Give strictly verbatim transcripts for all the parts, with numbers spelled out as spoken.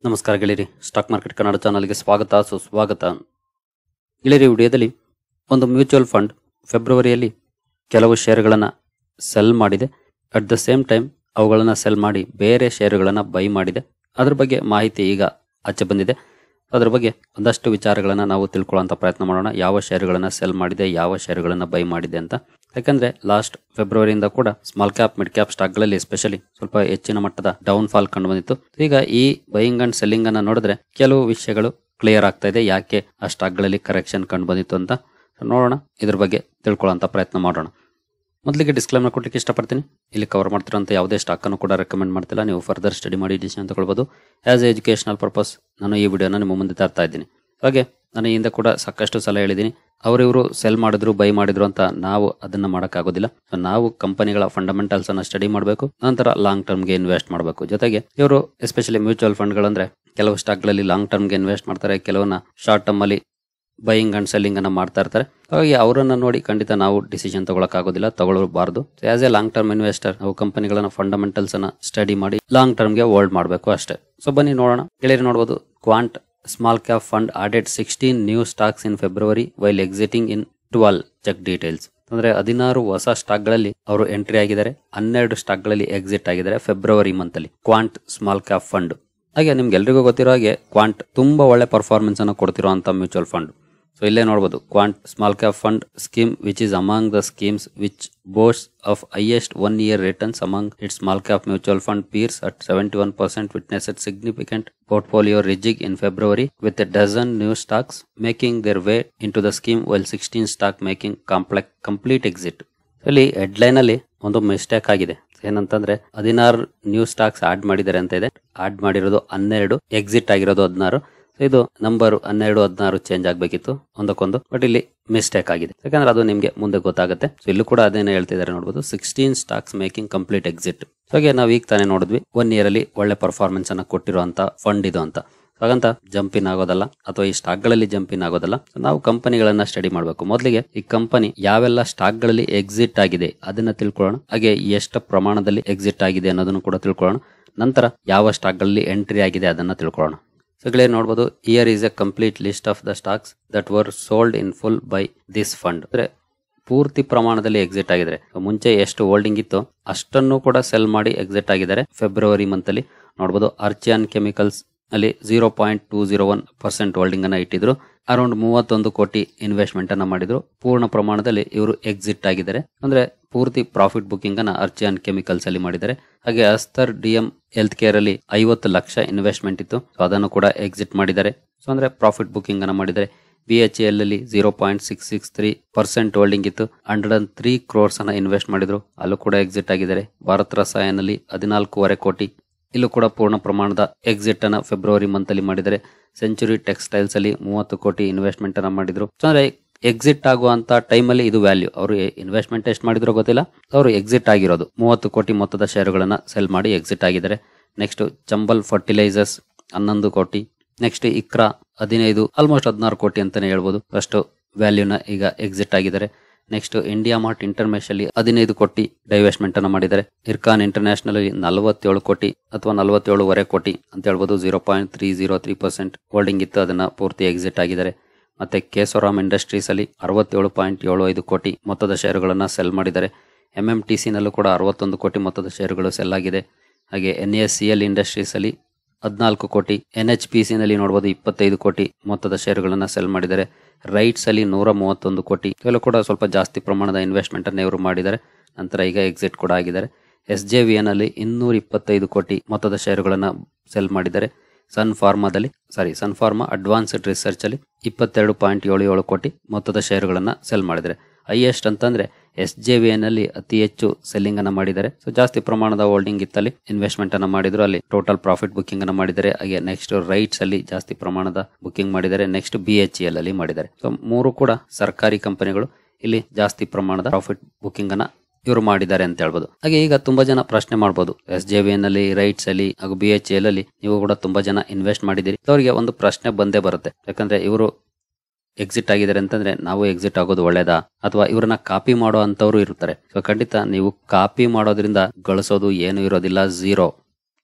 ನಮಸ್ಕಾರ ಗೆಳೆಯರಿ, stock market Kannada ಚಾನಲ್ಗೆ ಸ್ವಾಗತ ಸುಸ್ವಾಗತ. ಗೆಳೆಯರಿ, ವಿಡಿಯೋದಲ್ಲಿ ಒಂದು ಮ್ಯೂಚುವಲ್ ಫಂಡ್ ಫೆಬ್ರವರಿಯಲ್ಲಿ ಕೆಲವು ಶೇರುಗಳನ್ನು ಸೆಲ್ ಮಾಡಿದೆ. ಅಟ್ ದ ಸೇಮ್ ಟೈಮ್ ಅವುಗಳನ್ನು ಸೆಲ್ ಮಾಡಿ ಬೇರೆ ಶೇರುಗಳನ್ನು ಬೈ ಮಾಡಿದೆ. ಅದ್ರ ಬಗ್ಗೆ ಮಾಹಿತಿ ಈಗ ಆಚೆ ಬಂದಿದೆ. ಅದ್ರ ಬಗ್ಗೆ ಒಂದಷ್ಟು ವಿಚಾರಗಳನ್ನು ನಾವು ತಿಳ್ಕೊಳ್ಳೋಂಥ ಪ್ರಯತ್ನ ಮಾಡೋಣ. ಯಾವ ಶೇರುಗಳನ್ನು ಸೆಲ್ ಮಾಡಿದೆ, ಯಾವ ಶೇರುಗಳನ್ನು ಬೈ ಮಾಡಿದೆ ಅಂತ. ಯಾಕಂದ್ರೆ ಲಾಸ್ಟ್ ಫೆಬ್ರವರಿಯಿಂದ ಕೂಡ ಸ್ಮಾಲ್ ಕ್ಯಾಪ್ ಮಿಡ್ ಕ್ಯಾಪ್ ಸ್ಟಾಕ್ಗಳಲ್ಲಿ ಎಸ್ಪೆಷಲಿ ಸ್ವಲ್ಪ ಹೆಚ್ಚಿನ ಮಟ್ಟದ ಡೌನ್ ಫಾಲ್ ಕಂಡು ಬಂದಿತ್ತು. ಈಗ ಈ ಬೈಯಿಂಗ್ ಅಂಡ್ ಸೆಲ್ಲಿಂಗ್ ಅನ್ನ ನೋಡಿದ್ರೆ ಕೆಲವು ವಿಷಯಗಳು ಕ್ಲಿಯರ್ ಆಗ್ತಾ ಇದೆ, ಯಾಕೆ ಆ ಸ್ಟಾಕ್ಗಳಲ್ಲಿ ಕರೆಕ್ಷನ್ ಕಂಡು ಬಂದಿತ್ತು ಅಂತ ನೋಡೋಣ. ಇದ್ರ ಬಗ್ಗೆ ತಿಳ್ಕೊಳ್ಳೋಂಥ ಪ್ರಯತ್ನ ಮಾಡೋಣ. ಮೊದಲಿಗೆ ಡಿಸ್ಕ್ಲೇಮರ್ ಕೊಡ್ಲಿಕ್ಕೆ ಇಷ್ಟಪಡ್ತೀನಿ. ಇಲ್ಲಿ ಕವರ್ ಮಾಡ್ತಿರೋಂಥ ಯಾವುದೇ ಸ್ಟಾಕ್ ಅನ್ನು ಕೂಡ ರೆಕಮೆಂಡ್ ಮಾಡ್ತಿಲ್ಲ. ನೀವು ಫರ್ದರ್ ಸ್ಟಡಿ ಮಾಡಿ ಡಿಸಿಷನ್ ತಗೊಳ್ಬಹುದು. ಆಸ್ ಎ ಎಜುಕೇಶನಲ್ ಪರ್ಪಸ್ ನಾನು ಈ ವಿಡಿಯೋನ ನಿಮ್ಮ ಮುಂದೆ ತರ್ತಾ ಇದ್ದೀನಿ. ಹಾಗೆ ನಾನು ಹಿಂದೆ ಕೂಡ ಸಾಕಷ್ಟು ಸಲ ಹೇಳಿದ್ದೀನಿ, ಅವರಿವರು ಸೆಲ್ ಮಾಡಿದ್ರು ಬೈ ಮಾಡಿದ್ರು ಅಂತ ನಾವು ಅದನ್ನ ಮಾಡೋಕ್ಕಾಗೋದಿಲ್ಲ. ಸೊ ನಾವು ಕಂಪನಿಗಳ ಫಂಡಮೆಂಟಲ್ಸ್ ಅನ್ನ ಸ್ಟಡಿ ಮಾಡಬೇಕು, ನಂತರ ಲಾಂಗ್ ಟರ್ಮ್ಗೆ ಇನ್ವೆಸ್ಟ್ ಮಾಡಬೇಕು. ಜೊತೆಗೆ ಇವರು ಎಸ್ಪೆಷಲಿ ಮ್ಯೂಚುವಲ್ ಫಂಡ್ಗಳಂದ್ರೆ ಕೆಲವು ಸ್ಟಾಕ್ಗಳಲ್ಲಿ ಲಾಂಗ್ ಟರ್ಮ್ಗೆ ಇನ್ವೆಸ್ಟ್ ಮಾಡ್ತಾರೆ, ಕೆಲವನ್ನ ಶಾರ್ಟ್ ಟರ್ಮ್ ಅಲ್ಲಿ ಬೈಯಿಂಗ್ ಅಂಡ್ ಸೆಲ್ಲಿಂಗ್ ಅನ್ನ ಮಾಡ್ತಾ ಇರ್ತಾರೆ. ಹಾಗಾಗಿ ಅವರನ್ನ ನೋಡಿ ಖಂಡಿತ ನಾವು ಡಿಸಿಷನ್ ತಗೊಳಕ್ಕಾಗೋದಿಲ್ಲ, ತಗೊಳ್ಳಬಾರ್ದು. As a long term investor ನಾವು ಕಂಪನಿಗಳನ್ನ ಫಂಡಮೆಂಟಲ್ಸ್ ಅನ್ನ ಸ್ಟಡಿ ಮಾಡಿ ಲಾಂಗ್ ಟರ್ಮ್ಗೆ ಹೋಲ್ಡ್ ಮಾಡಬೇಕು ಅಷ್ಟೇ. ಸೊ ಬನ್ನಿ ನೋಡೋಣ. ಗೆಳೆಯರು ನೋಡಬಹುದು, Quant small cap fund added sixteen new stocks in February while exiting in twelve. Check details ಅಂದ್ರೆ ಹದಿನಾರು ಹೊಸ ಸ್ಟಾಕ್ ಗಳಲ್ಲಿ ಅವರು ಎಂಟ್ರಿ ಆಗಿದ್ದಾರೆ, ಹನ್ನೆರಡು ಸ್ಟಾಕ್ ಗಳಲ್ಲಿ ಎಕ್ಸಿಟ್ ಆಗಿದ್ದಾರೆ ಫೆಬ್ರವರಿ ಮಂತ್ ಅಲ್ಲಿ. ಕ್ವಾಂಟ್ ಸ್ಮಾಲ್ ಕ್ಯಾಪ್ ಫಂಡ್ ಹಾಗೆ ನಿಮ್ಗೆ ಎಲ್ರಿಗೂ ಗೊತ್ತಿರೋ ಹಾಗೆ ಕ್ವಾಂಟ್ ತುಂಬಾ ಒಳ್ಳೆ ಪರ್ಫಾರ್ಮೆನ್ಸ್ ಅನ್ನು ಕೊಡ್ತಿರುವಂತ ಮ್ಯೂಚುವಲ್ ಫಂಡ್. ಸೊ ಇಲ್ಲೇ ನೋಡಬಹುದು, Quant small cap fund scheme which is among the schemes which boast of highest one year returns among its small cap mutual fund peers at seventy one percent witnessed significant portfolio rejig in February with a dozen new stocks making their way into the scheme while sixteen stock making complex complete exit. ಇಲ್ಲಿ headline ಅಲ್ಲಿ ಒಂದು mistake ಆಗಿದೆ. ಏನಂತಂದ್ರೆ ಹದಿನಾರು new stocks add ಮಾಡಿದ್ದಾರೆ ಅಂತ ಇದೆ, add ಮಾಡಿರೋದು ಹನ್ನೆರಡು, ಎಕ್ಸಿಟ್ ಆಗಿರೋದು ಹದಿನಾರು. ಇದು ನಂಬರ್ ಹನ್ನೆರಡು ಹದಿನಾರು ಚೇಂಜ್ ಆಗ್ಬೇಕಿತ್ತು ಒಂದಕ್ಕೊಂದು, ಬಟ್ ಇಲ್ಲಿ ಮಿಸ್ಟೇಕ್ ಆಗಿದೆ. ಯಾಕಂದ್ರೆ ಅದು ನಿಮ್ಗೆ ಮುಂದೆ ಗೊತ್ತಾಗುತ್ತೆ. ಸೊ ಇಲ್ಲೂ ಕೂಡ ಅದೇನೇ ಹೇಳ್ತಿದ್ದಾರೆ ನೋಡಬಹುದು, sixteen stocks making complete exit. ಹಾಗೆ ನಾವು ಈಗ ತಾನೇ ನೋಡಿದ್ವಿ, ಒನ್ ಇಯರ್ ಅಲ್ಲಿ ಒಳ್ಳೆ ಪರ್ಫಾರ್ಮೆನ್ಸ್ ಅನ್ನ ಕೊಟ್ಟಿರುವಂತ ಫಂಡ್ ಇದು ಅಂತ. ಹಾಗಂತ ಜಂಪ್ ಇನ್ ಆಗೋದಲ್ಲ ಅಥವಾ ಈ ಸ್ಟಾಕ್ ಗಳಲ್ಲಿ ಜಂಪ್ ಇನ್ ಆಗೋದಲ್ಲ. ನಾವು ಕಂಪನಿಗಳನ್ನ ಸ್ಟಡಿ ಮಾಡಬೇಕು. ಮೊದಲಿಗೆ ಈ ಕಂಪನಿ ಯಾವೆಲ್ಲ ಸ್ಟಾಕ್ ಗಳಲ್ಲಿ ಎಕ್ಸಿಟ್ ಆಗಿದೆ ಅದನ್ನ ತಿಳ್ಕೊಳ್ಳೋಣ. ಹಾಗೆ ಎಷ್ಟು ಪ್ರಮಾಣದಲ್ಲಿ ಎಕ್ಸಿಟ್ ಆಗಿದೆ ಅನ್ನೋದನ್ನು ಕೂಡ ತಿಳ್ಕೊಳ್ಳೋಣ. ನಂತರ ಯಾವ ಸ್ಟಾಕ್ ಗಳಲ್ಲಿ ಎಂಟ್ರಿ ಆಗಿದೆ ಅದನ್ನ ತಿಳ್ಕೊಳ್ಳೋಣ. ಸೊ ಗೆಳೆಯರು ನೋಡಬಹುದು, here is a complete list of the stocks that were sold in full by this fund. ಅಂದ್ರೆ ಪೂರ್ತಿ ಪ್ರಮಾಣದಲ್ಲಿ ಎಕ್ಸಿಟ್ ಆಗಿದ್ದಾರೆ. ಮುಂಚೆ ಎಷ್ಟು ಹೋಲ್ಡಿಂಗ್ ಇತ್ತು ಅಷ್ಟನ್ನು ಕೂಡ ಸೆಲ್ ಮಾಡಿ ಎಕ್ಸಿಟ್ ಆಗಿದ್ದಾರೆ ಫೆಬ್ರವರಿ ಮಂತ್ ಅಲ್ಲಿ. ನೋಡಬಹುದು, ಆರ್ಚಿಯಾನ್ ಕೆಮಿಕಲ್ಸ್ ಅಲ್ಲಿ zero point two zero one percent holding ಅನ್ನ ಇಟ್ಟಿದ್ರು. ಅರೌಂಡ್ ಮೂವತ್ತೊಂದು ಕೋಟಿ ಇನ್ವೆಸ್ಟ್ಮೆಂಟ್ ಅನ್ನ ಮಾಡಿದ್ರು. ಪೂರ್ಣ ಪ್ರಮಾಣದಲ್ಲಿ ಇವರು ಎಕ್ಸಿಟ್ ಆಗಿದ್ದಾರೆ. ಅಂದ್ರೆ ಪೂರ್ತಿ ಪ್ರಾಫಿಟ್ ಬುಕಿಂಗ್ ಅನ್ನ ಆರ್ಚಿಯಾನ್ ಕೆಮಿಕಲ್ಸ್ ಅಲ್ಲಿ ಮಾಡಿದ್ದಾರೆ. ಹಾಗೆ ಅಸ್ತರ್ ಡಿಎಂ ಹೆಲ್ತ್ ಕೇರ್ ಅಲ್ಲಿ ಐವತ್ತು ಲಕ್ಷ ಇನ್ವೆಸ್ಟ್ಮೆಂಟ್ ಇತ್ತು, ಸೊ ಅದನ್ನು ಕೂಡ ಎಕ್ಸಿಟ್ ಮಾಡಿದ್ದಾರೆ. ಸೊ ಅಂದ್ರೆ ಪ್ರಾಫಿಟ್ ಬುಕಿಂಗ್ ಅನ್ನ ಮಾಡಿದ್ದಾರೆ. ಬಿ ಎಚ್ ಎಲ್ ಅಲ್ಲಿ zero point six six three percent holding ಇತ್ತು, ಹಂಡ್ರೆಡ್ ಅಂಡ್ ತ್ರೀ ಕ್ರೋರ್ಸ್ ಅನ್ನ ಇನ್ವೆಸ್ಟ್ ಮಾಡಿದ್ರು, ಅಲ್ಲೂ ಕೂಡ ಎಕ್ಸಿಟ್ ಆಗಿದ್ದಾರೆ. ಭಾರತ್ ರಸಾಯನ್ ಅಲ್ಲಿ ಹದಿನಾಲ್ಕೂವರೆ ಕೋಟಿ, ಇಲ್ಲೂ ಕೂಡ ಪೂರ್ಣ ಪ್ರಮಾಣದ ಎಕ್ಸಿಟ್ ಅನ್ನ ಫೆಬ್ರವರಿ ಮಂತ್ ಅಲ್ಲಿ ಮಾಡಿದರೆ. ಸೆಂಚುರಿ ಟೆಕ್ಸ್ಟೈಲ್ಸ್ ಅಲ್ಲಿ ಮೂವತ್ತು ಕೋಟಿ ಇನ್ವೆಸ್ಟ್ಮೆಂಟ್ ಅನ್ನ ಮಾಡಿದ್ರು. ಸೊ ಅಂದ್ರೆ ಎಕ್ಸಿಟ್ ಆಗುವಂತ ಟೈಮ್ ಅಲ್ಲಿ ಇದು ವ್ಯಾಲ್ಯೂ. ಅವರು ಇನ್ವೆಸ್ಟ್ಮೆಂಟ್ ಎಷ್ಟು ಮಾಡಿದ್ರು ಗೊತ್ತಿಲ್ಲ, ಅವರು ಎಕ್ಸಿಟ್ ಆಗಿರೋದು ಮೂವತ್ತು ಕೋಟಿ ಮೊತ್ತದ ಶೇರುಗಳನ್ನ ಸೆಲ್ ಮಾಡಿ ಎಕ್ಸಿಟ್ ಆಗಿದ್ದಾರೆ. ನೆಕ್ಸ್ಟ್ ಚಂಬಲ್ ಫರ್ಟಿಲೈಸರ್ಸ್ ಹನ್ನೊಂದು ಕೋಟಿ, ನೆಕ್ಸ್ಟ್ ಇಕ್ರಾ ಹದಿನೈದು, ಆಲ್ಮೋಸ್ಟ್ ಹದಿನಾರು ಕೋಟಿ ಅಂತಾನೆ ಹೇಳ್ಬೋದು ಅಷ್ಟು ವ್ಯಾಲ್ಯೂನ ಈಗ ಎಕ್ಸಿಟ್ ಆಗಿದ್ದಾರೆ. ನೆಕ್ಸ್ಟ್ ಇಂಡಿಯಾ ಮಾರ್ಟ್ ಇಂಟರ್ಮೆಶ್ ಅಲ್ಲಿ ಹದಿನೈದು ಕೋಟಿ ಡೈವೆಸ್ಟ್ಮೆಂಟ್ ಅನ್ನ ಮಾಡಿದ್ದಾರೆ. ಇರ್ಕಾನ್ ಇಂಟರ್ನ್ಯಾಷನಲ್ ಅಲ್ಲಿ ನಲವತ್ತೇಳು ಕೋಟಿ ಅಥವಾ ನಲವತ್ತೇಳುವರೆ ಕೋಟಿ ಅಂತ ಹೇಳ್ಬೋದು. Zero point three zero three percent holding ಇತ್ತು, ಅದನ್ನ ಪೂರ್ತಿ ಎಕ್ಸಿಟ್ ಆಗಿದ್ದಾರೆ. ಮತ್ತೆ ಕೇಸೋರಾಮ್ ಇಂಡಸ್ಟ್ರೀಸ್ ಅಲ್ಲಿ ಅರವತ್ತೇಳು ಪಾಯಿಂಟ್ ಏಳು ಐದು ಕೋಟಿ ಮೊತ್ತದ ಶೇರುಗಳನ್ನ ಸೆಲ್ ಮಾಡಿದ್ದಾರೆ. ಎಂ ಎಂ ಟಿ ಸಿ ನಲ್ಲೂ ಕೂಡ ಅರವತ್ತೊಂದು ಕೋಟಿ ಮೊತ್ತದ ಶೇರುಗಳು ಸೆಲ್ ಆಗಿದೆ. ಹಾಗೆ N S C L industries ಅಲ್ಲಿ ಹದಿನಾಲ್ಕು ಕೋಟಿ, ಎನ್ ಎಚ್ ಪಿ ಸಿ ನಲ್ಲಿ ನೋಡಬಹುದು ಇಪ್ಪತ್ತೈದು ಕೋಟಿ ಮೊತ್ತದ ಶೇರುಗಳನ್ನ ಸೆಲ್ ಮಾಡಿದ್ದಾರೆ. ರೈಟ್ಸ್ ಅಲ್ಲಿ ನೂರ ಮೂವತ್ತೊಂದು ಕೋಟಿ, ಇವೆಲ್ಲ ಕೂಡ ಸ್ವಲ್ಪ ಜಾಸ್ತಿ ಪ್ರಮಾಣದ ಇನ್ವೆಸ್ಟ್ಮೆಂಟ್ ಅನ್ನು ಇವರು ಮಾಡಿದ್ದಾರೆ. ನಂತರ ಈಗ ಎಕ್ಸಿಟ್ ಕೂಡ ಆಗಿದ್ದಾರೆ. ಎಸ್ ಜೆ ವಿ ಎನ್ ಅಲ್ಲಿ ಇನ್ನೂರ ಇಪ್ಪತ್ತೈದು ಕೋಟಿ ಮೊತ್ತದ ಶೇರುಗಳನ್ನ ಸೆಲ್ ಮಾಡಿದ್ದಾರೆ. ಸನ್ ಫಾರ್ಮಾದಲ್ಲಿ sorry Sun Pharma advanced research ಅಲ್ಲಿ ಇಪ್ಪತ್ತೆರಡು ಪಾಯಿಂಟ್ ಏಳು ಏಳು ಕೋಟಿ ಮೊತ್ತದ ಶೇರುಗಳನ್ನ ಸೆಲ್ ಮಾಡಿದ್ದಾರೆ. ಹೈಯೆಸ್ಟ್ ಅಂತಂದ್ರೆ ಎಸ್ ಜೆ ವಿ ಎನ್ ಅಲ್ಲಿ ಅತಿ ಹೆಚ್ಚು ಸೆಲ್ಲಿಂಗ್ ಅನ್ನ ಮಾಡಿದ್ದಾರೆ. ಸೊ ಜಾಸ್ತಿ ಪ್ರಮಾಣದ ಹೋಲ್ಡಿಂಗ್ ಇತ್ತಲ್ಲಿ ಇನ್ವೆಸ್ಟ್ಮೆಂಟ್ ಅನ್ನ ಮಾಡಿದ್ರು, ಅಲ್ಲಿ ಟೋಟಲ್ ಪ್ರಾಫಿಟ್ ಬುಕಿಂಗ್ ಅನ್ನ ಮಾಡಿದ್ದಾರೆ. ಹಾಗೆ ನೆಕ್ಸ್ಟ್ ರೈಟ್ಸ್ ಅಲ್ಲಿ ಜಾಸ್ತಿ ಪ್ರಮಾಣದ ಬುಕಿಂಗ್ ಮಾಡಿದ್ದಾರೆ. ನೆಕ್ಸ್ಟ್ ಬಿ ಎಚ್ ಎಲ್ ಅಲ್ಲಿ ಮಾಡಿದ್ದಾರೆ. ಸೊ ಮೂರು ಕೂಡ ಸರ್ಕಾರಿ ಕಂಪನಿಗಳು, ಇಲ್ಲಿ ಜಾಸ್ತಿ ಪ್ರಮಾಣದ ಪ್ರಾಫಿಟ್ ಬುಕಿಂಗ್ ಅನ್ನ ಇವರು ಮಾಡಿದ್ದಾರೆ ಅಂತ ಹೇಳ್ಬೋದು. ಹಾಗೆ ಈಗ ತುಂಬಾ ಜನ ಪ್ರಶ್ನೆ ಮಾಡಬಹುದು, ಎಸ್ ಜೆ ವಿ ಎನ್ ಅಲ್ಲಿ, ರೈಟ್ಸ್ ಅಲ್ಲಿ ಹಾಗೂ ಬಿ ಎಚ್ ಎಲ್ ಅಲ್ಲಿ ನೀವು ಕೂಡ ತುಂಬಾ ಜನ ಇನ್ವೆಸ್ಟ್ ಮಾಡಿದಿರಿ. ಅವರಿಗೆ ಒಂದು ಪ್ರಶ್ನೆ ಬಂದೇ ಬರುತ್ತೆ. ಯಾಕಂದ್ರೆ ಇವರು ಎಕ್ಸಿಟ್ ಆಗಿದ್ದಾರೆ ಅಂತಂದ್ರೆ ನಾವು ಎಕ್ಸಿಟ್ ಆಗೋದು ಒಳ್ಳೇದಾ, ಅಥವಾ ಇವ್ರನ್ನ ಕಾಪಿ ಮಾಡೋ ಅಂತವ್ರು ಇರ್ತಾರೆ. ಸೊ ಖಂಡಿತ ನೀವು ಕಾಪಿ ಮಾಡೋದ್ರಿಂದ ಗಳಿಸೋದು ಏನು ಇರೋದಿಲ್ಲ, ಝೀರೋ.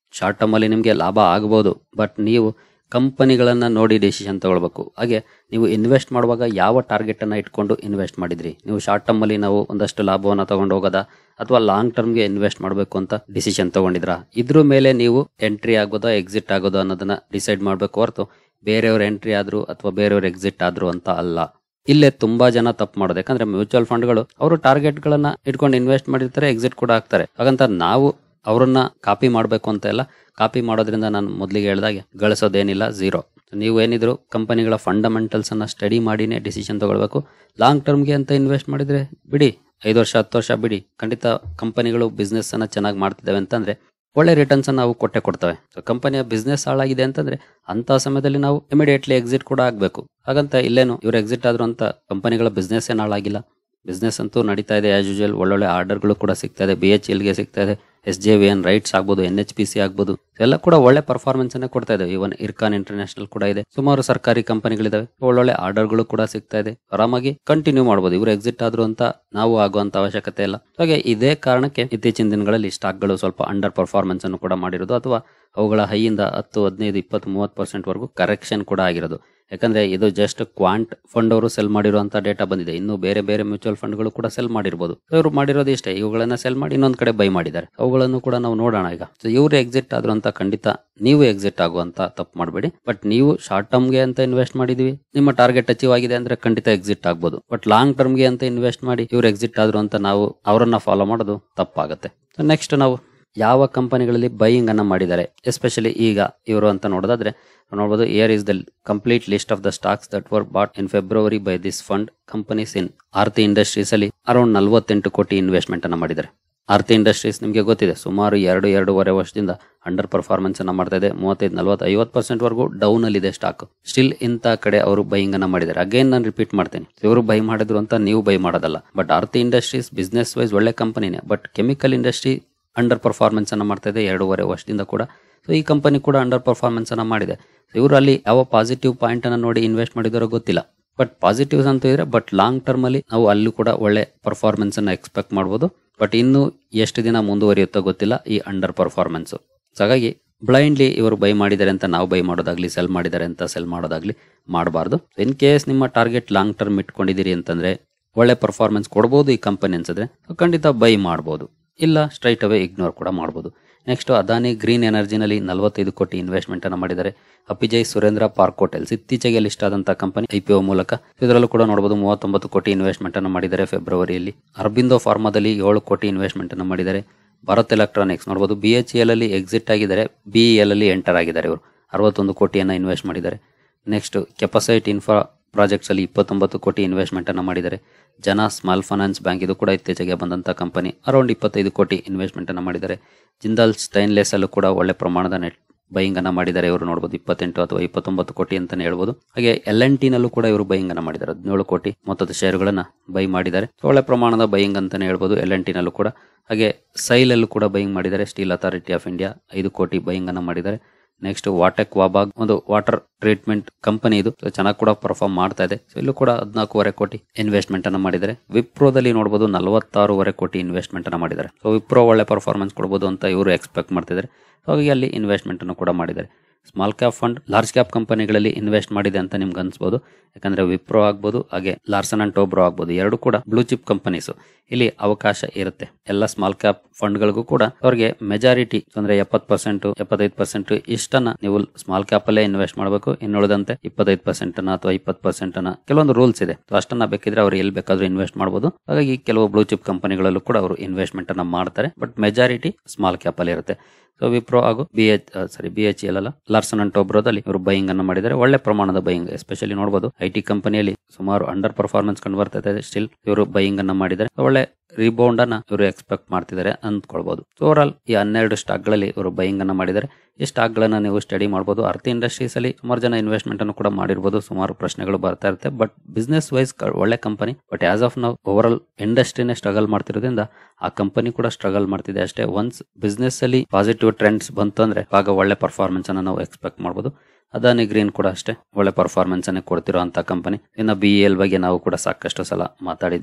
ಶಾರ್ಟ್ ಟರ್ಮ್ ಅಲ್ಲಿ ನಿಮಗೆ ಲಾಭ ಆಗಬಹುದು, ಬಟ್ ನೀವು ಕಂಪನಿಗಳನ್ನ ನೋಡಿ ಡಿಸಿಷನ್ ತಗೊಳ್ಬೇಕು. ಹಾಗೆ ನೀವು ಇನ್ವೆಸ್ಟ್ ಮಾಡುವಾಗ ಯಾವ ಟಾರ್ಗೆಟ್ ಅನ್ನ ಇಟ್ಕೊಂಡು ಇನ್ವೆಸ್ಟ್ ಮಾಡಿದ್ರಿ, ನೀವು ಶಾರ್ಟ್ ಟರ್ಮ್ ಅಲ್ಲಿ ನಾವು ಒಂದಷ್ಟು ಲಾಭವನ್ನ ತಗೊಂಡು ಹೋಗೋದಾ ಅಥವಾ ಲಾಂಗ್ ಟರ್ಮ್ಗೆ ಇನ್ವೆಸ್ಟ್ ಮಾಡಬೇಕು ಅಂತ ಡಿಸಿಷನ್ ತಗೊಂಡಿದ್ರಾ, ಇದ್ರ ಮೇಲೆ ನೀವು ಎಂಟ್ರಿ ಆಗೋದಾ ಎಕ್ಸಿಟ್ ಆಗೋದಾ ಅನ್ನೋದನ್ನ ಡಿಸೈಡ್ ಮಾಡಬೇಕು ಹೊರತು ಬೇರೆಯವ್ರ ಎಂಟ್ರಿ ಆದ್ರು ಅಥವಾ ಬೇರೆಯವ್ರ ಎಕ್ಸಿಟ್ ಆದ್ರು ಅಂತ ಅಲ್ಲ. ಇಲ್ಲೇ ತುಂಬಾ ಜನ ತಪ್ಪು ಮಾಡೋದು, ಯಾಕಂದ್ರೆ ಮ್ಯೂಚುವಲ್ ಫಂಡ್ಗಳು ಅವರು ಟಾರ್ಗೆಟ್ ಗಳನ್ನ ಇಟ್ಕೊಂಡು ಇನ್ವೆಸ್ಟ್ ಮಾಡಿರ್ತಾರೆ, ಎಕ್ಸಿಟ್ ಕೂಡ ಆಗ್ತಾರೆ. ಹಾಗಂತ ನಾವು ಅವರನ್ನ ಕಾಪಿ ಮಾಡಬೇಕು ಅಂತ ಎಲ್ಲ. ಕಾಪಿ ಮಾಡೋದ್ರಿಂದ ನಾನು ಮೊದಲಿಗೆ ಹೇಳಿದಾಗೆ ಗಳಿಸೋದೇನಿಲ್ಲ, ಝೀರೋ. ನೀವು ಏನಿದ್ರು ಕಂಪನಿಗಳ ಫಂಡಮೆಂಟಲ್ಸ್ ಅನ್ನ ಸ್ಟಡಿ ಮಾಡಿನೇ ಡಿಸಿಷನ್ ತಗೊಳ್ಬೇಕು. ಲಾಂಗ್ ಟರ್ಮ್ಗೆ ಅಂತ ಇನ್ವೆಸ್ಟ್ ಮಾಡಿದ್ರೆ ಬಿಡಿ, ಐದು ವರ್ಷ ಹತ್ತು ವರ್ಷ ಬಿಡಿ, ಖಂಡಿತ ಕಂಪನಿಗಳು ಬಿಸ್ನೆಸ್ ಅನ್ನ ಚೆನ್ನಾಗಿ ಮಾಡ್ತಿದ್ದಾವೆ ಅಂತಂದ್ರೆ ಒಳ್ಳೆ ರಿಟರ್ನ್ಸ್ ಅನ್ನು ನಾವು ಕೊಟ್ಟೆ ಕೊಡ್ತವೆ. ಸೊ ಕಂಪನಿಯ ಬಿಸ್ನೆಸ್ ಹಾಳಾಗಿದೆ ಅಂತಂದ್ರೆ ಅಂತ ಸಮಯದಲ್ಲಿ ನಾವು ಇಮಿಡಿಯೇಟ್ಲಿ ಎಕ್ಸಿಟ್ ಕೂಡ ಆಗಬೇಕು. ಹಾಗಂತ ಇಲ್ಲೇನು ಇವ್ರು ಎಕ್ಸಿಟ್ ಆದ್ರು ಅಂತ ಕಂಪನಿಗಳ ಬಿಸ್ನೆಸ್ ಏನು ಹಾಳಾಗಿಲ್ಲ, ಬಿಸ್ನೆಸ್ ಅಂತೂ ನಡೀತಾ ಇದೆ ಆಸ್ ಯೂಶುವಲ್. ಒಳ್ಳೊಳ್ಳೆ ಆರ್ಡರ್ಗಳು ಕೂಡ ಸಿಗ್ತಾ ಇದೆ, ಬಿ ಎಚ್ ಎಲ್ಗೆ ಸಿಗ್ತಾ ಇದೆ, S J V N rights ಆಗ್ಬೋದು, ಎನ್ ಎಚ್ ಪಿ ಸಿ ಆಗ್ಬೋದು, ಎಲ್ಲ ಕೂಡ ಒಳ್ಳೆ ಪರ್ಫಾರ್ಮೆನ್ಸ್ ಅನ್ನ ಕೊಡ್ತಾ ಇದೆ. ಇವನ್ ಇರ್ಕಾನ್ ಇಂಟರ್ನ್ಯಾಷನಲ್ ಕೂಡ ಇದೆ, ಸುಮಾರು ಸರ್ಕಾರಿ ಕಂಪನಿಗಳಿದಾವೆ, ಒಳ್ಳೊಳ್ಳೆ ಆರ್ಡರ್ಗಳು ಕೂಡ ಸಿಗ್ತಾ ಇದೆ. ಆರಾಮಾಗಿ ಕಂಟಿನ್ಯೂ ಮಾಡಬಹುದು. ಇವರು ಎಕ್ಸಿಟ್ ಆದ್ರು ಅಂತ ನಾವು ಆಗುವಂತ ಅವಶ್ಯಕತೆ ಇಲ್ಲ. ಹಾಗೆ ಇದೇ ಕಾರಣಕ್ಕೆ ಇತ್ತೀಚಿನ ದಿನಗಳಲ್ಲಿ ಸ್ಟಾಕ್ ಗಳು ಸ್ವಲ್ಪ ಅಂಡರ್ ಪರ್ಫಾರ್ಮೆನ್ಸ್ ಅನ್ನು ಕೂಡ ಮಾಡಿರೋದು, ಅಥವಾ ಅವುಗಳ ಹೈಯಿಂದ ಹತ್ತು ಹದಿನೈದು ಇಪ್ಪತ್ತು ಮೂವತ್ತು ಪರ್ಸೆಂಟ್ ವರೆಗೂ ಕರೆಕ್ಷನ್ ಕೂಡ ಆಗಿರೋದು. ಯಾಕಂದ್ರೆ ಇದು ಜಸ್ಟ್ ಕ್ವಾಂಟ್ ಫಂಡ್ ಅವರು ಸೆಲ್ ಮಾಡಿರುವಂತ ಡೇಟಾ ಬಂದಿದೆ. ಇನ್ನು ಬೇರೆ ಬೇರೆ ಮ್ಯೂಚುವಲ್ ಫಂಡ್ಗಳು ಕೂಡ ಸೆಲ್ ಮಾಡಿರಬಹುದು. ಇವರು ಮಾಡಿರೋದು ಇಷ್ಟೇ, ಇವುಗಳನ್ನ ಸೆಲ್ ಮಾಡಿ ಇನ್ನೊಂದ್ ಕಡೆ ಬೈ ಮಾಡಿದ್ದಾರೆ. ಅವುಗಳನ್ನು ಕೂಡ ನಾವು ನೋಡೋಣ ಈಗ. ಇವರು ಎಕ್ಸಿಟ್ ಆದ್ರು ಅಂತ ಖಂಡಿತ ನೀವು ಎಕ್ಸಿಟ್ ಆಗುವಂತ ತಪ್ಪು ಮಾಡಬೇಡಿ. ಬಟ್ ನೀವು ಶಾರ್ಟ್ ಟರ್ಮ್ಗೆ ಅಂತ ಇನ್ವೆಸ್ಟ್ ಮಾಡಿದೀವಿ, ನಿಮ್ಮ ಟಾರ್ಗೆಟ್ ಅಚೀವ್ ಆಗಿದೆ ಅಂದ್ರೆ ಖಂಡಿತ ಎಕ್ಸಿಟ್ ಆಗ್ಬೋದು. ಬಟ್ ಲಾಂಗ್ ಟರ್ಮ್ಗೆ ಅಂತ ಇನ್ವೆಸ್ಟ್ ಮಾಡಿ ಇವ್ರು ಎಕ್ಸಿಟ್ ಆದ್ರು ಅಂತ ನಾವು ಅವರನ್ನ ಫಾಲೋ ಮಾಡೋದು ತಪ್ಪಾಗುತ್ತೆ. ನೆಕ್ಸ್ಟ್ ನಾವು ಯಾವ ಕಂಪನಿಗಳಲ್ಲಿ ಬೈಯಿಂಗ್ ಅನ್ನ ಮಾಡಿದ್ದಾರೆ, ಎಸ್ಪೆಷಲಿ ಈಗ ಇವರು ಅಂತ ನೋಡೋದಾದ್ರೆ ನೋಡಬಹುದು. Here is the complete list of the stocks that were bought in February by this fund companies in Aarti industries ಅಲ್ಲಿ ಅರೌಂಡ್ ನಲವತ್ತೆಂಟು ಕೋಟಿ ಇನ್ವೆಸ್ಟ್ಮೆಂಟ್ ಅನ್ನ ಮಾಡಿದ್ದಾರೆ. ಆರ್ತಿ ಇಂಡಸ್ಟ್ರೀಸ್ ನಿಮಗೆ ಗೊತ್ತಿದೆ, ಸುಮಾರು ಎರಡು ಎರಡೂವರೆ ವರ್ಷದಿಂದ ಅಂಡರ್ ಪರ್ಫಾರ್ಮೆನ್ಸ್ ಅನ್ನ ಮಾಡ್ತಾ ಇದೆ. ಮೂವತ್ತೈದು ನಲವತ್ತು ಐವತ್ತು ಪರ್ಸೆಂಟ್ ವರೆಗೂ ಡೌನ್ ಅಲ್ಲಿ ಇದೆ ಸ್ಟಾಕ್. ಸ್ಟಿಲ್ ಇಂತ ಕಡೆ ಅವರು ಬೈಯಿಂಗ್ ಅನ್ನ ಮಾಡಿದ್ದಾರೆ. ಅಗೇನ್ ನಾನು ರಿಪೀಟ್ ಮಾಡ್ತೇನೆ, ಇವರು ಬೈ ಮಾಡಿದ್ರು ಅಂತ ನೀವು ಬೈ ಮಾಡೋದಲ್ಲ. But Aarti industries business wise ಒಳ್ಳೆ ಕಂಪನಿನೇ, but chemical industry underperformance ಅನ್ನ ಮಾಡ್ತಾ ಇದೆ ಎರಡೂವರೆ ವರ್ಷದಿಂದ ಕೂಡ. ಸೊ ಈ ಕಂಪನಿ ಕೂಡ ಅಂಡರ್ ಪರ್ಫಾರ್ಮೆನ್ಸ್ ಅನ್ನ ಮಾಡಿದೆ. ಇವರು ಅಲ್ಲಿ ಯಾವ ಪಾಸಿಟಿವ್ ಪಾಯಿಂಟ್ ಅನ್ನ ನೋಡಿ ಇನ್ವೆಸ್ಟ್ ಮಾಡಿದಾರೋ ಗೊತ್ತಿಲ್ಲ, ಬಟ್ ಪಾಸಿಟಿವ್ಸ್ ಅಂತ ಇದ್ರೆ. ಬಟ್ ಲಾಂಗ್ ಟರ್ಮ್ ಅಲ್ಲಿ ನಾವು ಅಲ್ಲೂ ಕೂಡ ಒಳ್ಳೆ ಪರ್ಫಾರ್ಮೆನ್ಸ್ ಅನ್ನ ಎಕ್ಸ್ಪೆಕ್ಟ್ ಮಾಡಬಹುದು. ಬಟ್ ಇನ್ನು ಎಷ್ಟು ದಿನ ಮುಂದುವರಿಯುತ್ತೋ ಗೊತ್ತಿಲ್ಲ ಈ ಅಂಡರ್ ಪರ್ಫಾರ್ಮೆನ್ಸ್. ಹಾಗಾಗಿ ಬ್ಲೈಂಡ್ಲಿ ಇವರು ಬೈ ಮಾಡಿದ್ದಾರೆ ಅಂತ ನಾವು ಬೈ ಮಾಡೋದಾಗ್ಲಿ, ಸೆಲ್ ಮಾಡಿದ್ದಾರೆ ಅಂತ ಸೆಲ್ ಮಾಡೋದಾಗ್ಲಿ ಮಾಡಬಾರ್ದು. ಇನ್ ಕೇಸ್ ನಿಮ್ಮ ಟಾರ್ಗೆಟ್ ಲಾಂಗ್ ಟರ್ಮ್ ಇಟ್ಕೊಂಡಿದ್ದೀರಿ ಅಂತಂದ್ರೆ, ಒಳ್ಳೆ ಪರ್ಫಾರ್ಮೆನ್ಸ್ ಕೊಡಬಹುದು ಈ ಕಂಪನಿ ಅನ್ಸಿದ್ರೆ ಖಂಡಿತ ಬೈ ಮಾಡಬಹುದು, ಇಲ್ಲ ಸ್ಟ್ರೈಟ್ ಅವೇ ಇಗ್ನೋರ್ ಕೂಡ ಮಾಡಬಹುದು. ನೆಕ್ಸ್ಟ್ ಅದಾನಿ ಗ್ರೀನ್ ಎನರ್ಜಿನಲ್ಲಿ ನಲವತ್ತೈದು ಕೋಟಿ ಇನ್ವೆಸ್ಟ್ಮೆಂಟ್ ಅನ್ನು ಮಾಡಿದ್ದಾರೆ. ಅಪಿಜೈ ಸುರೇಂದ್ರ ಪಾರ್ಕ್ ಹೋಟೆಲ್ಸ್ ಇತ್ತೀಚೆಗೆ ಲಿಸ್ಟ್ ಆದಂತಹ ಕಂಪನಿ ಐ ಪಿ ಒ ಮೂಲಕ, ಇದರಲ್ಲೂ ಕೂಡ ನೋಡಬಹುದು ಮೂವತ್ತೊಂಬತ್ತು ಕೋಟಿ ಇನ್ವೆಸ್ಟ್ಮೆಂಟ್ ಅನ್ನು ಮಾಡಿದ್ದಾರೆ ಫೆಬ್ರವರಿಯಲ್ಲಿ. ಅರಬಿಂದೋ ಫಾರ್ಮಾದಲ್ಲಿ ಏಳು ಕೋಟಿ ಇನ್ವೆಸ್ಟ್ಮೆಂಟ್ ಅನ್ನು ಮಾಡಿದ್ದಾರೆ. ಭಾರತ್ ಎಲೆಕ್ಟ್ರಾನಿಕ್ಸ್ ನೋಡಬಹುದು ಬಿ ಎಚ್ ಎಲ್ ಅಲ್ಲಿ ಎಕ್ಸಿಟ್ ಆಗಿದ್ದಾರೆ, ಬಿ ಎಲ್ ಅಲ್ಲಿ ಎಂಟರ್ ಆಗಿದ್ದಾರೆ. ಇವರು ಅರವತ್ತೊಂದು ಕೋಟಿಯನ್ನ ಇನ್ವೆಸ್ಟ್ ಮಾಡಿದ್ದಾರೆ. ನೆಕ್ಸ್ಟ್ ಕೆಪಾಸೈಟ್ ಇನ್ಫ್ರಾ ಪ್ರಾಜೆಕ್ಟ್ಸ್ ಅಲ್ಲಿ ಇಪ್ಪತ್ತೊಂಬತ್ತು ಕೋಟಿ ಇನ್ವೆಸ್ಟ್ಮೆಂಟ್ ಅನ್ನು ಮಾಡಿದ್ದಾರೆ. ಜನ ಸ್ಮಾಲ್ ಫೈನಾನ್ಸ್ ಬ್ಯಾಂಕ್ ಇದು ಕೂಡ ಇತ್ತೀಚೆಗೆ ಬಂದಂತ ಕಂಪನಿ, ಅರೌಂಡ್ ಇಪ್ಪತ್ತೈದು ಕೋಟಿ ಇನ್ವೆಸ್ಟ್ಮೆಂಟ್ ಅನ್ನು ಮಾಡಿದ್ದಾರೆ. ಜಿಂದಾಲ್ ಸ್ಟೈನ್ಲೆಸ್ ಅಲ್ಲೂ ಕೂಡ ಒಳ್ಳೆ ಪ್ರಮಾಣದ ನೆಟ್ ಬೈಯಿಂಗ್ ಅನ್ನ ಮಾಡಿದ್ದಾರೆ. ಇವರು ನೋಡಬಹುದು ಇಪ್ಪತ್ತೆಂಟು ಅಥವಾ ಇಪ್ಪತ್ತೊಂಬತ್ತು ಕೋಟಿ ಅಂತಾನೆ ಹೇಳ್ಬೋದು. ಹಾಗೆ ಎಲ್ ಎನ್ ಟಿ ನಲ್ಲೂ ಕೂಡ ಇವರು ಬೈಯಿಂಗ್ ಅನ್ನ ಮಾಡಿದ್ದಾರೆ, ಹದಿನೇಳು ಕೋಟಿ ಮೊತ್ತದ ಶೇರುಗಳನ್ನ ಬೈ ಮಾಡಿದ್ದಾರೆ. ಒಳ್ಳೆ ಪ್ರಮಾಣದ ಬೈಯಿಂಗ್ ಅಂತಾನೆ ಹೇಳ್ಬೋದು ಎಲ್ ಎನ್ ಟಿ ನಲ್ಲೂ ಕೂಡ. ಹಾಗೆ ಸೈಲ್ ಅಲ್ಲೂ ಕೂಡ ಬೈಯಿಂಗ್ ಮಾಡಿದ್ದಾರೆ. ಸ್ಟೀಲ್ ಅಥಾರಿಟಿ ಆಫ್ ಇಂಡಿಯಾ ಐದು ಕೋಟಿ ಬೈಯಿಂಗ್ ಅನ್ನ ಮಾಡಿದ್ದಾರೆ. ನೆಕ್ಸ್ಟ್ ವಾಟೆಕ್ ವಾಬಾಗ್ ಒಂದು ವಾಟರ್ ಟ್ರೀಟ್ಮೆಂಟ್ ಕಂಪನಿ, ಇದು ಚೆನ್ನಾಗಿ ಕೂಡ ಪರ್ಫಾರ್ಮ್ ಮಾಡ್ತಾ ಇದೆ. ಸೊ ಇಲ್ಲೂ ಕೂಡ ಹದಿನಾಲ್ಕೂವರೆ ಕೋಟಿ ಇನ್ವೆಸ್ಟ್ಮೆಂಟ್ ಅನ್ನ ಮಾಡಿದ್ದಾರೆ. ವಿಪ್ರೋದಲ್ಲಿ ನೋಡಬಹುದು ನಲವತ್ತಾರೂವರೆ ಕೋಟಿ ಇನ್ವೆಸ್ಟ್ಮೆಂಟ್ ಅನ್ನ ಮಾಡಿದ್ದಾರೆ. ಸೊ ವಿಪ್ರೋ ಒಳ್ಳೆ ಪರ್ಫಾರ್ಮೆನ್ಸ್ ಕೊಡಬಹುದು ಅಂತ ಇವರು ಎಕ್ಸ್ಪೆಕ್ಟ್ ಮಾಡ್ತಿದ್ದಾರೆ. ಹಾಗಾಗಿ ಅಲ್ಲಿ ಇನ್ವೆಸ್ಟ್ಮೆಂಟ್ ಅನ್ನು ಕೂಡ ಮಾಡಿದ್ದಾರೆ. Small cap fund large cap ಕಂಪನಿಗಳಲ್ಲಿ ಇನ್ವೆಸ್ಟ್ ಮಾಡಿದೆ ಅಂತ ನಿಮ್ಗೆ ಅನ್ಸ್ಬೋದು, ಯಾಕಂದ್ರೆ ವಿಪ್ರೋ ಆಗ್ಬೋದು ಹಾಗೆ ಲಾರ್ಸನ್ ಅಂಡ್ ಟೋಬ್ರೋ ಆಗ್ಬೋದು, ಎರಡು ಕೂಡ ಬ್ಲೂ ಚಿಪ್ ಕಂಪನೀಸ್. ಇಲ್ಲಿ ಅವಕಾಶ ಇರುತ್ತೆ ಎಲ್ಲ ಸ್ಮಾಲ್ ಕ್ಯಾಪ್ ಫಂಡ್ ಗಳಿಗೂ ಕೂಡ. ಅವ್ರಿಗೆ ಮೆಜಾರಿಟಿ ಅಂದ್ರೆ ಎಪ್ಪತ್ತು ಪರ್ಸೆಂಟ್ ಎಪ್ಪತ್ತೈದು ಪರ್ಸೆಂಟ್ ಇಷ್ಟನ್ನ ನೀವು ಸ್ಮಾಲ್ ಕ್ಯಾಪ್ ಅಲ್ಲೇ ಇನ್ವೆಸ್ಟ್ ಮಾಡಬೇಕು. ಇನ್ನುಳಿದಂತೆ ಇಪ್ಪತ್ತೈದು ಪರ್ಸೆಂಟ್ ಅನ್ನ ಅಥವಾ ಇಪ್ಪತ್ತು ಪರ್ಸೆಂಟ್ ಅನ್ನ ಕೆಲವೊಂದು ರೂಲ್ಸ್ ಇದೆ, ಅಷ್ಟನ್ನ ಬೇಕಿದ್ರೆ ಅವ್ರು ಎಲ್ಲಿ ಬೇಕಾದ್ರೂ ಇನ್ವೆಸ್ಟ್ ಮಾಡಬಹುದು. ಹಾಗಾಗಿ ಕೆಲವು ಬ್ಲೂ ಚಿಪ್ ಕಂಪನಿಗಳಲ್ಲೂ ಕೂಡ ಅವರು ಇನ್ವೆಸ್ಟ್ಮೆಂಟ್ ಅನ್ನ ಮಾಡ್ತಾರೆ, ಬಟ್ ಮೆಜಾರಿಟಿ ಸ್ಮಾಲ್ ಕ್ಯಾಪ್ ಅಲ್ಲಿ ಇರುತ್ತೆ. ಸೊ ವಿಪ್ರೋ ಹಾಗೂ B H sorry B H L ಅಲ್ಲ ಲಾರ್ಸನ್ ಅಂಡ್ ಟೋಬ್ರೋದಲ್ಲಿ ಇವರು ಬೈಯಿಂಗ್ ಅನ್ನ ಮಾಡಿದ್ದಾರೆ. ಒಳ್ಳೆ ಪ್ರಮಾಣದ ಬೈಯಿಂಗ್, ಎಸ್ಪೆಷಲಿ ನೋಡಬಹುದು ಐ ಟಿ ಕಂಪನಿಯಲ್ಲಿ ಸುಮಾರು ಅಂಡರ್ ಪರ್ಫಾರ್ಮೆನ್ಸ್ ಕಂಡು ಬರ್ತಾ ಇದೆ. ಸ್ಟಿಲ್ ಇವರು ಬೈಯಿಂಗ್ ಅನ್ನ ಮಾಡಿದ್ದಾರೆ. ಒಳ್ಳೆ ರಿಬೌಂಡ್ ಅನ್ನ ಇವರು ಎಕ್ಸ್ಪೆಕ್ಟ್ ಮಾಡ್ತಿದ್ದಾರೆ ಅಂದ್ಕೊಳ್ಬಹುದು. ಓವರ್ ಆಲ್ ಈ ಹನ್ನೆರಡು ಸ್ಟಾಕ್ ಗಳಲ್ಲಿ ಇವರು ಬೈಯಿಂಗ್ ಅನ್ನ ಮಾಡಿದ್ದಾರೆ. ಈ ಸ್ಟಾಕ್ ಗಳನ್ನ ನೀವು ಸ್ಟಡಿ ಮಾಡಬಹುದು. ಆರ್ತಿ ಇಂಡಸ್ಟ್ರೀಸ್ ಅಲ್ಲಿ ಸುಮಾರು ಜನ ಇನ್ವೆಸ್ಟ್ಮೆಂಟ್ ಅನ್ನು ಕೂಡ ಮಾಡಿರಬಹುದು. ಸುಮಾರು ಪ್ರಶ್ನೆಗಳು ಬರ್ತಾ ಇರುತ್ತೆ, ಬಟ್ ಬಿಸ್ನೆಸ್ ವೈಸ್ ಒಳ್ಳೆ ಕಂಪನಿ. ಬಟ್ ಆಸ್ ಆಫ್ ನಾವು ಓವರ್ ಆಲ್ ಇಂಡಸ್ಟ್ರಿನೇ ಸ್ಟ್ರಗಲ್ ಮಾಡ್ತಿರೋದ್ರಿಂದ ಆ ಕಂಪನಿ ಕೂಡ ಸ್ಟ್ರಗಲ್ ಮಾಡ್ತಿದೆ ಅಷ್ಟೇ. ಒನ್ಸ್ ಬಿಸ್ನೆಸ್ ಅಲ್ಲಿ ಪಾಸಿಟಿವ್ ಟ್ರೆಂಡ್ಸ್ ಬಂತು ಅಂದ್ರೆ ಆಗ ಒಳ್ಳೆ ಪರ್ಫಾರ್ಮೆನ್ಸ್ ಅನ್ನ ನಾವು ಎಕ್ಸ್ಪೆಕ್ಟ್ ಮಾಡಬಹುದು. ಅದಾನಿ ಗ್ರೀನ್ ಕೂಡ ಅಷ್ಟೇ ಒಳ್ಳೆ ಪರ್ಫಾರ್ಮೆನ್ಸ್ ಅನ್ನೇ ಕೊಡ್ತಿರೋ ಅಂತ ಕಂಪನಿ. ಇನ್ನು ಬಿ ಎಲ್ ಬಗ್ಗೆ ನಾವು ಕೂಡ ಸಾಕಷ್ಟು ಸಲ ಮಾತಾಡಿದ್ವಿ.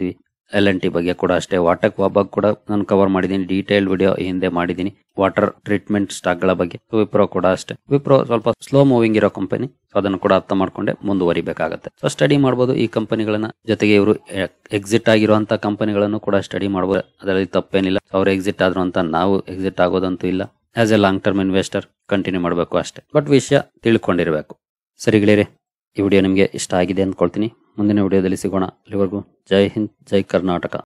ಎಲ್ ಎನ್ ಟಿ ಬಗ್ಗೆ ಕೂಡ ಅಷ್ಟೇ, ವಾಟಕ್ ವಾಬಾಗ್ ಕೂಡ ನಾನು ಕವರ್ ಮಾಡಿದ್ದೀನಿ, ಡೀಟೇಲ್ ವಿಡಿಯೋ ಹಿಂದೆ ಮಾಡಿದ್ದೀನಿ ವಾಟರ್ ಟ್ರೀಟ್ಮೆಂಟ್ ಸ್ಟಾಕ್ ಗಳ ಬಗ್ಗೆ. ವಿಪ್ರೋ ಕೂಡ ಅಷ್ಟೇ, ವಿಪ್ರೋ ಸ್ವಲ್ಪ ಸ್ಲೋ ಮೂವಿಂಗ್ ಇರೋ ಕಂಪನಿ, ಸೊ ಅದನ್ನು ಕೂಡ ಅರ್ಥ ಮಾಡ್ಕೊಂಡೆ ಮುಂದುವರಿಬೇಕಾಗತ್ತೆ. ಸೊ ಸ್ಟಡಿ ಮಾಡಬಹುದು ಈ ಕಂಪನಿಗಳನ್ನ, ಜೊತೆಗೆ ಇವರು ಎಕ್ಸಿಟ್ ಆಗಿರುವಂತ ಕಂಪನಿಗಳನ್ನು ಕೂಡ ಸ್ಟಡಿ ಮಾಡಬಹುದು, ಅದರಲ್ಲಿ ತಪ್ಪೇನಿಲ್ಲ. ಅವ್ರು ಎಕ್ಸಿಟ್ ಆದ್ರು ಅಂತ ನಾವು ಎಕ್ಸಿಟ್ ಆಗೋದಂತೂ ಇಲ್ಲ. As a long term investor continue ಮಾಡಬೇಕು ಅಷ್ಟೇ, ಬಟ್ ವಿಷಯ ತಿಳ್ಕೊಂಡಿರ್ಬೇಕು. ಸರಿ ಗೆಳೆಯರೆ, ಈ ವಿಡಿಯೋ ನಿಮಗೆ ಇಷ್ಟ ಆಗಿದೆ ಅಂದ್ಕೊಳ್ತೀನಿ. ಮುಂದಿನ ವಿಡಿಯೋದಲ್ಲಿ ಸಿಗೋಣ. ಅಲ್ಲಿವರೆಗೂ ಜೈ ಹಿಂದ್, ಜೈ ಕರ್ನಾಟಕ.